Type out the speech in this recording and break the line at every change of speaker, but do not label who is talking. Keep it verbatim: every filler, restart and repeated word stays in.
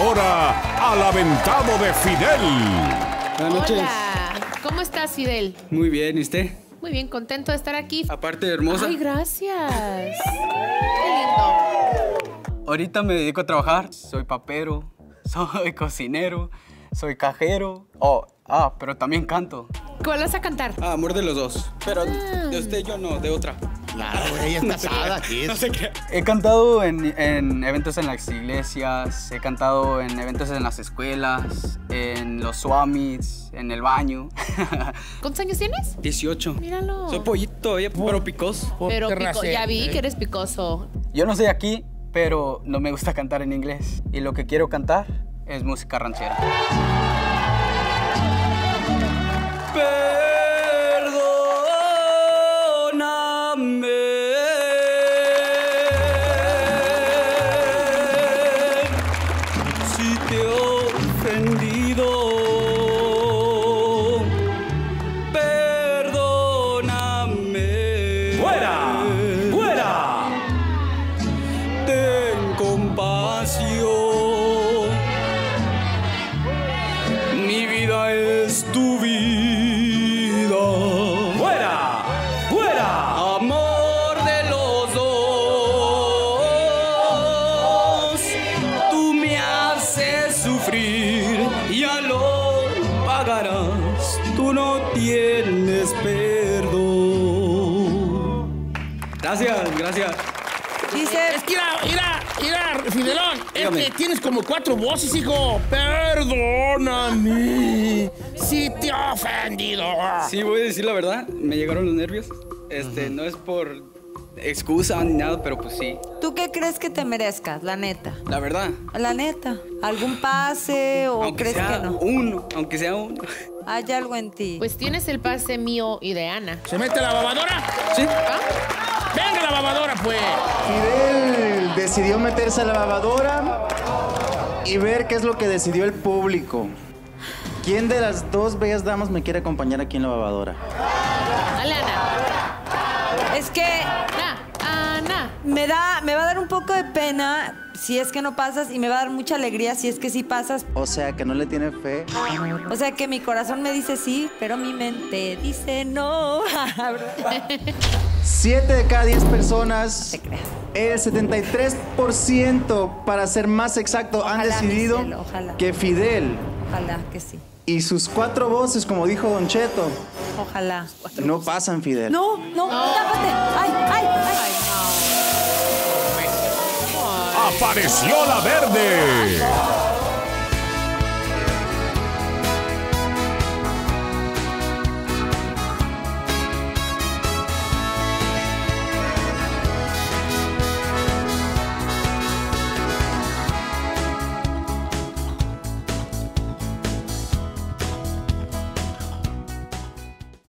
ahora al aventado de Fidel.
Buenas noches.
Hola, ¿cómo estás, Fidel?
Muy bien, ¿y usted?
Muy bien, contento de estar aquí.
Aparte de hermosa.
Ay, gracias. Qué lindo.
Ahorita me dedico a trabajar. Soy papero, soy cocinero, soy cajero. Oh, ah, pero también canto.
¿Cuál vas a cantar?
Ah, amor de los dos. Pero
Ah.
de usted yo no, de otra.
Claro, ella es casada aquí.
No sé qué. He cantado en, en eventos en las iglesias, he cantado en eventos en las escuelas, en los swamis, en el baño.
¿Cuántos años tienes?
dieciocho.
Míralo.
Soy pollito todavía, pero picoso.
Pero
Por
pico-
terracero,
ya vi
eh.
que eres picoso.
Yo no soy aquí, pero no me gusta cantar en inglés. Y lo que quiero cantar es música ranchera. Perdóname si te he ofendido. Perdóname. ¡Fuera! ¡Fuera! Ten compasión. Mi vida es tu vida. ¡Fuera! ¡Fuera! Amor de los dos. Tú me haces sufrir y ya lo pagarás. Tú no tienes perdón. Gracias, gracias.
Dice, es que mira, mira, mira, Fidelón, es
Dígame.
que tienes como cuatro voces, hijo. Perdóname si te he ofendido.
Sí, voy a decir la verdad. Me llegaron los nervios. Este, no es por excusa ni nada, pero pues sí.
¿Tú qué crees que te merezcas, la neta?
La verdad.
La neta. ¿Algún pase o
Aunque
crees
sea
que no?
uno, aunque sea uno.
Hay algo en ti.
Pues tienes el pase mío y de Ana.
¿Se mete la babadora?
Sí.
¿Ah?
Venga la babadora, pues.
Fidel decidió meterse a la lavadora y ver qué es lo que decidió el público. ¿Quién de las dos bellas damas me quiere acompañar aquí en la lavadora?
Dale, Ana.
Es que
Ana, Ana.
me da, me va a dar un poco de pena si es que no pasas y me va a dar mucha alegría si es que sí pasas.
O sea, que no le tiene fe.
O sea que mi corazón me dice sí, pero mi mente dice no.
Siete de cada diez personas,
te creas.
el setenta y tres por ciento para ser más exacto, han
Ojalá, mi
decidido
cielo, ojalá.
que Fidel
Ojalá que sí.
y sus cuatro voces, como dijo Don Cheto,
Ojalá.
no pasan, Fidel.
No, no, tápate. Ay, ay, ay.
Apareció la verde.